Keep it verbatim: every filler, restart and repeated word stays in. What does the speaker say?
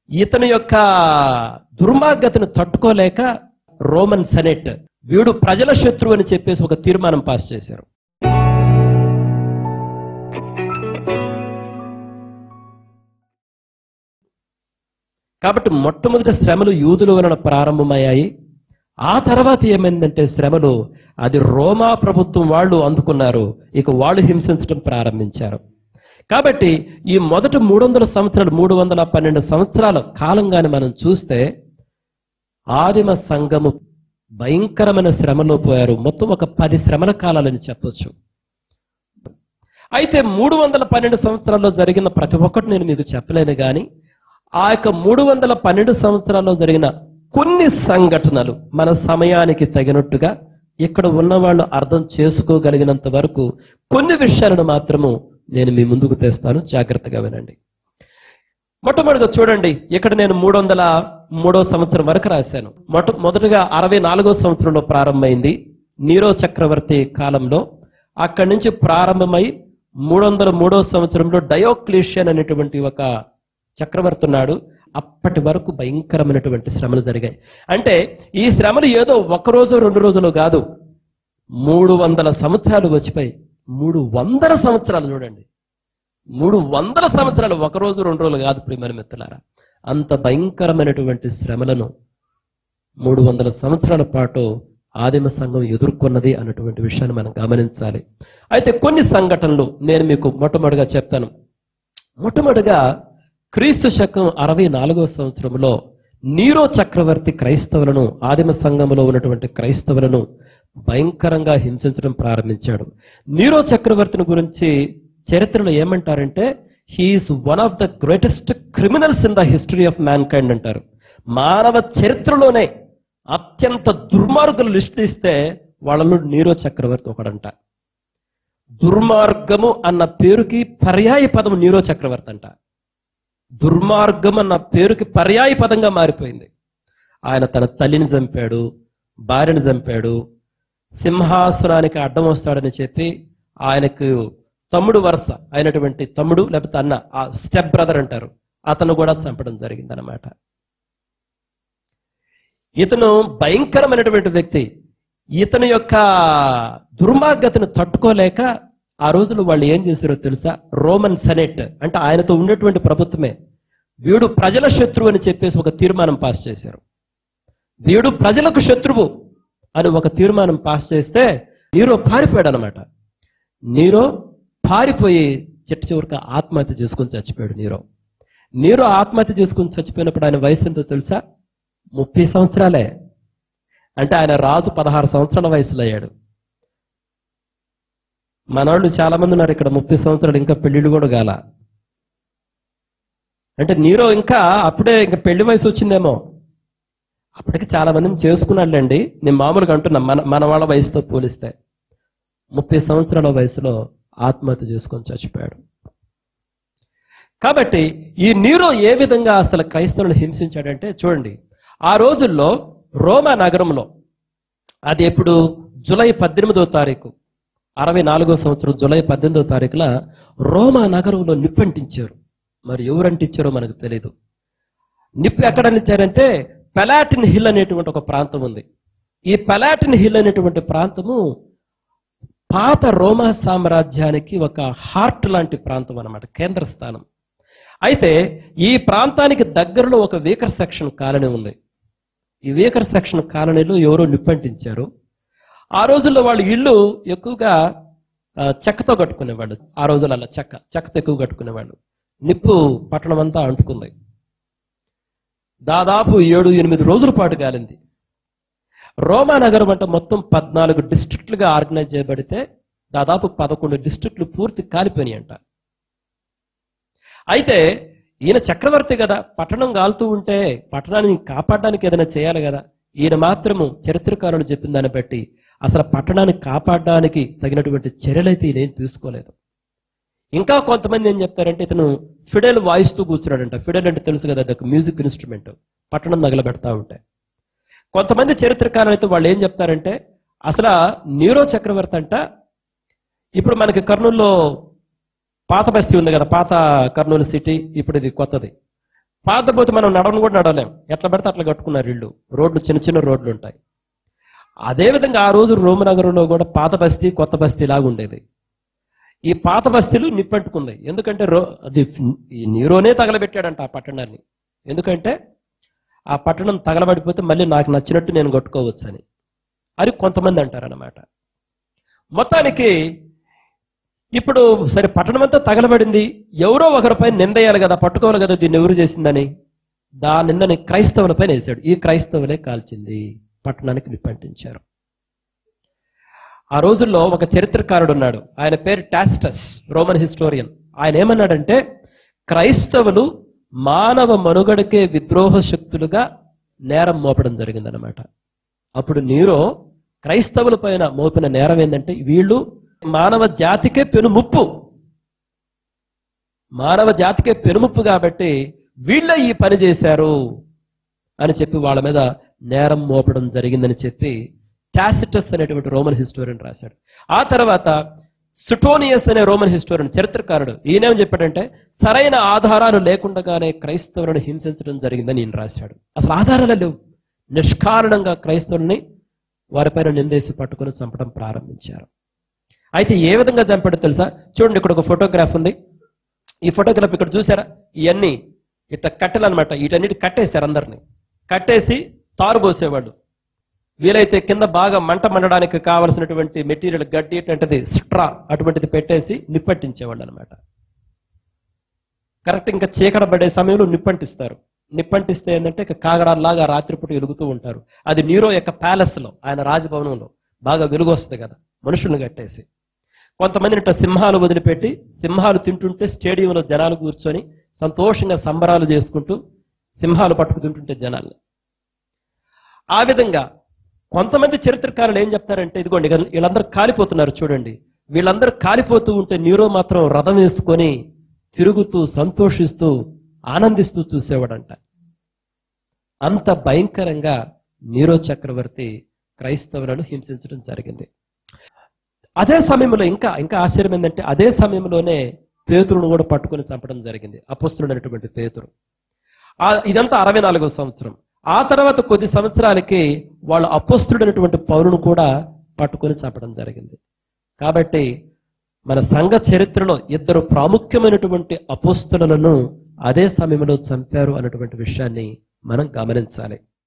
ఇతని యొక్క దుర్మార్గతను తట్టుకోలేక రోమన్ సెనెట్ వీడు ప్రజల శత్రువు అని చెప్పేసి ఒక తీర్మానం పాస్ చేశారు. కాబట్టి మొట్టమొదటి శ్రమలు యూదుల వలన ప్రారంభమయ్యాయి. ఆ తర్వాత ఏమైందంటే శ్రమలు అది రోమా ప్రభుత్వం వాళ్ళు అందుకున్నారు, ఇక వాళ్ళు హింసించడం ప్రారంభించారు. కాబట్టి ఈ మొదటి మూడు వందల సంవత్సరాలు మూడు వందల పన్నెండు సంవత్సరాల కాలంగానే మనం చూస్తే ఆదిమ సంఘము భయంకరమైన శ్రమలో పోయారు. మొత్తం ఒక పది శ్రమల కాలాలని చెప్పొచ్చు. అయితే మూడు వందల పన్నెండు సంవత్సరాల్లో జరిగిన ప్రతి ఒక్కటి నేను మీకు చెప్పలేను కానీ ఆ యొక్క మూడు వందల పన్నెండు సంవత్సరాల్లో జరిగిన కొన్ని సంఘటనలు మన సమయానికి తగినట్టుగా ఇక్కడ ఉన్న వాళ్ళు అర్థం చేసుకోగలిగినంత వరకు కొన్ని విషయాలను మాత్రము నేను మీ ముందుకు తెస్తాను, జాగ్రత్తగా వినండి. మొట్టమొదటిగా చూడండి, ఇక్కడ నేను మూడు వందల మూడో సంవత్సరం వరకు రాశాను. మొట్ట మొదటగా అరవై నాలుగో సంవత్సరంలో ప్రారంభమైంది నీరో చక్రవర్తి కాలంలో. అక్కడి నుంచి ప్రారంభమై మూడు వందల మూడో సంవత్సరంలో డయోక్లీషియన్ అనేటువంటి ఒక చక్రవర్తి ఉన్నాడు. అప్పటి వరకు భయంకరమైనటువంటి శ్రమలు జరిగాయి. అంటే ఈ శ్రమలు ఏదో ఒక రోజు రెండు రోజులు కాదు, మూడు వందల సంవత్సరాలు వచ్చిపోయి మూడు వందల సంవత్సరాలు చూడండి, మూడు వందల సంవత్సరాలు ఒక రోజు రెండు రోజులు కాదు ప్రియమైన మిత్రులారా. అంత భయంకరమైనటువంటి శ్రమలను మూడు వందల సంవత్సరాల పాటు ఆదిమ సంఘం ఎదుర్కొన్నది అన్నటువంటి విషయాన్ని మనం గమనించాలి. అయితే కొన్ని సంఘటనలు నేను మీకు మొట్టమొదటిగా చెప్తాను. మొట్టమొదటిగా క్రీస్తు శకం అరవై నాలుగో సంవత్సరంలో నీరో చక్రవర్తి క్రైస్తవులను, ఆదిమ సంఘంలో ఉన్నటువంటి క్రైస్తవులను భయంకరంగా హింసించడం ప్రారంభించాడు. నీరో చక్రవర్తిని గురించి చరిత్రలో ఏమంటారంటే he's one of the greatest criminals in the history of mankind అంటారు. మానవ చరిత్రలోనే అత్యంత దుర్మార్గులు లిస్ట్ ఇస్తే వాళ్ళలో నీరో చక్రవర్తి ఒకడంట. దుర్మార్గము అన్న పేరుకి పర్యాయ పదం నీరో చక్రవర్తి అంట. దుర్మార్గం అన్న పేరుకి పర్యాయ పదంగా మారిపోయింది. ఆయన తన తల్లిని చంపాడు, భార్యను చంపాడు, సింహాసనానికి అడ్డం వస్తాడని చెప్పి ఆయనకు తమ్ముడు వరుస అయినటువంటి తమ్ముడు లేకపోతే అన్న, ఆ స్టెప్ బ్రదర్ అంటారు, అతను కూడా చంపడం జరిగింది అన్నమాట. ఇతను భయంకరమైనటువంటి వ్యక్తి. ఇతని యొక్క దుర్మార్గతను తట్టుకోలేక ఆ రోజులు వాళ్ళు ఏం చేశారో తెలుసా? రోమన్ సెనెట్ అంటే ఆయనతో ఉన్నటువంటి ప్రభుత్వమే వీడు ప్రజల శత్రువు అని చెప్పేసి ఒక తీర్మానం పాస్ చేశారు. వీడు ప్రజలకు శత్రువు అని ఒక తీర్మానం పాస్ చేస్తే నీరో పారిపోయాడు అనమాట. నీరో పారిపోయి చిట్ట చివరికి ఆత్మహత్య చేసుకుని చచ్చిపోయాడు. నీరో నీరో ఆత్మహత్య చేసుకుని చచ్చిపోయినప్పుడు ఆయన వయసు ఎంతో తెలుసా? ముప్పై సంవత్సరాలే. అంటే ఆయన రాజు పదహారు సంవత్సరాల వయసులో అయ్యాడు. మనవాళ్ళు చాలా మంది ఉన్నారు ఇక్కడ ముప్పై సంవత్సరాలు ఇంకా పెళ్లిళ్ళు కూడా గాల. అంటే నీరో ఇంకా అప్పుడే ఇంకా పెళ్లి వయసు వచ్చిందేమో. అప్పటికి చాలా మందిని చేసుకున్నాడులేండి, నేను మామూలుగా అంటున్నా మన మన వాళ్ళ వయసుతో పోలిస్తే. ముప్పై సంవత్సరాల వయసులో ఆత్మహత్య చేసుకొని చచ్చిపోయాడు. కాబట్టి ఈ నీరో ఏ విధంగా అసలు క్రైస్తవులను హింసించాడంటే చూడండి, ఆ రోజుల్లో రోమా నగరంలో, అది ఎప్పుడు జూలై పద్దెనిమిదో తారీఖు అరవై నాలుగో సంవత్సరం జూలై పద్దెనిమిదో తారీఖున రోమా నగరంలో నిప్పు అంటించారు. మరి ఎవరు అంటించారో మనకు తెలియదు. నిప్పు ఎక్కడ అంటించారంటే పెలాటిన్ హిల్ అనేటువంటి ఒక ప్రాంతం ఉంది. ఈ పెలాటిన్ హిల్ అనేటువంటి ప్రాంతము పాత రోమా సామ్రాజ్యానికి ఒక హార్ట్ లాంటి ప్రాంతం అన్నమాట, కేంద్ర స్థానం. అయితే ఈ ప్రాంతానికి దగ్గరలో ఒక వీకర్ సెక్షన్ కాలనీ ఉంది. ఈ వీకర్ సెక్షన్ కాలనీలో ఎవరో నిప్పంటించారు. ఆ రోజుల్లో వాళ్ళు ఇల్లు ఎక్కువగా చెక్కతో కట్టుకునేవాళ్ళు. ఆ రోజులలో చెక్క చెక్కతో ఎక్కువ కట్టుకునేవాళ్ళు. నిప్పు పట్టణం అంతా అంటుకుంది. దాదాపు ఏడు ఎనిమిది రోజుల పాటు కాలింది. రోమా నగరం అంటే మొత్తం పద్నాలుగు డిస్ట్రిక్ట్లుగా ఆర్గనైజ్ చేయబడితే దాదాపు పదకొండు డిస్ట్రిక్ట్లు పూర్తి కాలిపోయినాయి అంట. అయితే ఈయన చక్రవర్తి కదా, పట్టణం కాలుతూ ఉంటే పట్టణాన్ని కాపాడడానికి ఏదైనా చేయాలి కదా. ఈయన మాత్రము చరిత్రకారులు చెప్పిన దాన్ని బట్టి అసలు పట్టణాన్ని కాపాడడానికి తగినటువంటి చర్యలైతే ఈయన తీసుకోలేదు. ఇంకా కొంతమంది ఏం చెప్తారంటే ఇతను ఫిడెల్ వాయిస్తూ కూర్చున్నాడంట. ఫిడెల్ అంటే తెలుసు కదా, అది ఒక మ్యూజిక్ ఇన్స్ట్రుమెంట్, పట్టణం నగలబెడతా ఉంటాయి. కొంతమంది చరిత్రకారులు అయితే వాళ్ళు ఏం చెప్తారంటే అసలు నీరో చక్రవర్తి అంట, ఇప్పుడు మనకి కర్నూలులో పాత బస్తీ ఉంది కదా, పాత కర్నూలు సిటీ, ఇప్పుడు ఇది కొత్తది. పాతపోతే మనం నడవను కూడా నడవలేం, ఎట్లా పడితే అట్లా కట్టుకున్నారు ఇళ్ళు, రోడ్లు చిన్న చిన్న రోడ్లు ఉంటాయి. అదేవిధంగా ఆ రోజు రోమ్ నగరంలో కూడా పాత బస్తీ కొత్త బస్తీ లాగా ఉండేది. ఈ పాత బస్తీలు నిప్పంటుకుంది, ఎందుకంటే రో అది ఈ నీరోనే తగలబెట్టాడంట ఆ పట్టణాన్ని. ఎందుకంటే ఆ పట్టణం తగలబడిపోతే మళ్ళీ నాకు నచ్చినట్టు నేను కట్టుకోవచ్చు అని అది కొంతమంది అంటారన్నమాట. మొత్తానికి ఇప్పుడు సరే పట్టణం అంతా తగలబడింది, ఎవరో ఒకరిపై నిందేయాలి కదా, పట్టుకోవాలి కదా దీన్ని ఎవరు చేసిందని. దా నిందని క్రైస్తవులపై వేశాడు. ఈ క్రైస్తవులే కాల్చింది, పట్టణానికి నిప్పంటించారు. ఆ రోజుల్లో ఒక చరిత్రకారుడు ఉన్నాడు, ఆయన పేరు టాసిటస్, రోమన్ హిస్టోరియన్. ఆయన ఏమన్నాడంటే క్రైస్తవులు మానవ మనుగడకే విద్రోహ శక్తులుగా నేరం మోపడం జరిగిందనమాట. అప్పుడు నీరో క్రైస్తవుల పైన మోపిన నేరం ఏంటంటే వీళ్ళు మానవ జాతికే పెనుముప్పు, మానవ జాతికే పెనుముప్పు కాబట్టి వీళ్ళే ఈ పని చేశారు అని చెప్పి వాళ్ళ మీద నేరం మోపడం జరిగిందని చెప్పి టాసిటస్ అనేటువంటి రోమన్ హిస్టోరియన్ రాశాడు. ఆ తర్వాత సుటోనియస్ అనే రోమన్ హిస్టోరియన్ చరిత్రకారుడు, ఈయనేమని చెప్పాడంటే సరైన ఆధారాలు లేకుండానే క్రైస్తవులను హింసించడం జరిగిందని ఈయన రాశాడు. అసలు ఆధారాలు లేవు, నిష్కారణంగా క్రైస్తవుల్ని వారిపైన నిందేసి పట్టుకుని చంపడం ప్రారంభించారు. అయితే ఏ విధంగా చంపాడో తెలుసా? చూడండి, ఇక్కడ ఒక ఫోటోగ్రాఫ్ ఉంది. ఈ ఫోటోగ్రాఫ్ ఇక్కడ చూసారా? ఇవన్నీ ఇట్లా కట్టెలు అనమాట, వీటన్నిటి కట్టేశారు, అందరినీ కట్టేసి తారు పోసేవాళ్ళు. వీలైతే కింద బాగా మంట మండడానికి కావలసినటువంటి మెటీరియల్ గడ్డి అటువంటిది స్ట్రా అటువంటిది పెట్టేసి నిప్పంటించేవాళ్ళు అనమాట. కరెక్ట్ ఇంకా చీకట పడే సమయంలో నిప్పంటిస్తారు. నిప్పంటిస్తే ఏంటంటే ఇక కాగడాల్లాగా రాత్రిపూట వెలుగుతూ ఉంటారు. అది నీరో యొక్క ప్యాలెస్ లో, ఆయన రాజభవనంలో బాగా వెలుగు వస్తుంది కదా, మనుషులను కట్టేసి. కొంతమందిని ఇట్లా సింహాలు వదిలిపెట్టి, సింహాలు తింటుంటే స్టేడియంలో జనాలు కూర్చొని సంతోషంగా సంబరాలు చేసుకుంటూ సింహాలు పట్టుకుతుంటుంటే జనాలు. ఆ విధంగా కొంతమంది చరిత్రకారులు ఏం చెప్తారంటే, ఇదిగోండి వీళ్ళందరూ కాలిపోతున్నారు చూడండి, వీళ్ళందరూ కాలిపోతూ ఉంటే నీరో మాత్రం రథం వేసుకొని తిరుగుతూ సంతోషిస్తూ ఆనందిస్తూ చూసేవాడంట. అంత భయంకరంగా నీరో చక్రవర్తి క్రైస్తవులను హింసించడం జరిగింది. అదే సమయంలో ఇంకా ఇంకా ఆశ్చర్యం ఏంటంటే అదే సమయంలోనే పేతురును కూడా పట్టుకుని చంపడం జరిగింది, అపొస్తలుడు అనేటువంటి పేతురు. ఆ ఇదంతా అరవై నాలుగో సంవత్సరం. ఆ తర్వాత కొద్ది సంవత్సరాలకి వాళ్ళ అపొస్తలుడు అనేటువంటి పౌరును కూడా పట్టుకొని చంపడం జరిగింది. కాబట్టి మన సంఘ చరిత్రలో ఇద్దరు ప్రాముఖ్యమైనటువంటి అపొస్తలులను అదే సమయంలో చంపారు అన్నటువంటి విషయాన్ని మనం గమనించాలి.